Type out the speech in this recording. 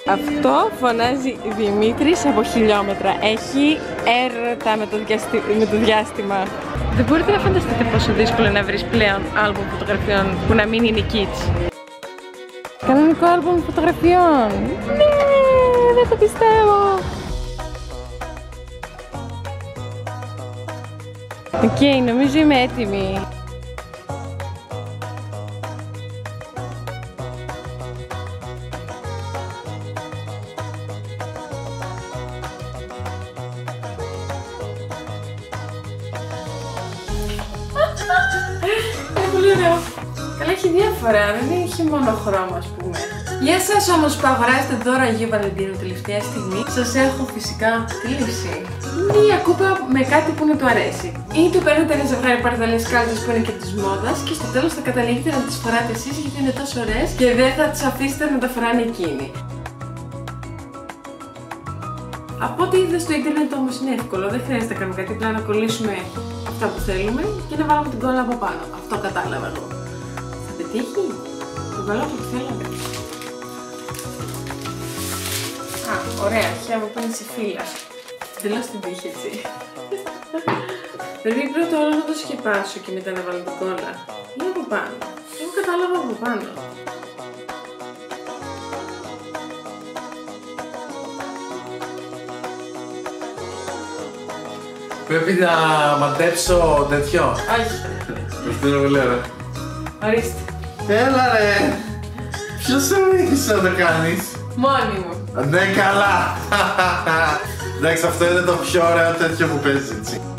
Αυτό φωνάζει Δημήτρης από χιλιόμετρα. Έχει έρωτα με το διάστημα. Δεν μπορείτε να φανταστείτε πόσο δύσκολο να βρεις πλέον άλμπουμ φωτογραφιών που να μην είναι kids. Κανονικό άλμπουμ φωτογραφιών. Ναι, δεν το πιστεύω. Οκ, νομίζω είμαι έτοιμη. Είναι πολύ ωραίο. Καλά, έχει διάφορα, δεν έχει μόνο χρώμα, ας πούμε. Για εσάς όμως που αγοράσετε δώρα Αγίου Βαλεντίνου τελευταία στιγμή, σας έχω φυσικά κλείσει μία κούπα με κάτι που να του αρέσει. Ή του παίρνετε ένα ζευγάρι παρδαλές κάλτσες που είναι και της μόδας και στο τέλος θα καταλήγετε να τις φοράτε εσείς γιατί είναι τόσο ωραίες και δεν θα τις αφήσετε να τα φοράνε εκείνοι. Από ό,τι είδα στο ίντερνετ όμως είναι εύκολο, δεν χρειάζεται να κάνουμε κάτι, απλά να κολλήσουμε αυτά που θέλουμε και να βάλουμε την κόλλα από πάνω. Αυτό κατάλαβα εγώ. Θα πετύχει? Το βάλω αυτό που θέλαμε. Α, ωραία, χαίρομαι που είναι σε φύλλα. Τελώς την τύχη, έτσι. Πρέπει πρώτα όλο να το σκεπάσω και μετά να βάλω την κόλλα. Ή από πάνω. Εγώ κατάλαβα από πάνω. Πρέπει να μαντέψω τέτοιο. Όχι. Αυτό είναι πολύ ωραίο. Ορίστε. Έλα ρε. Ποιος σε οδήγησε να το κάνεις? Μόνη μου. Ναι, καλά. Εντάξει, αυτό είναι το πιο ωραίο τέτοιο που παίζει, έτσι.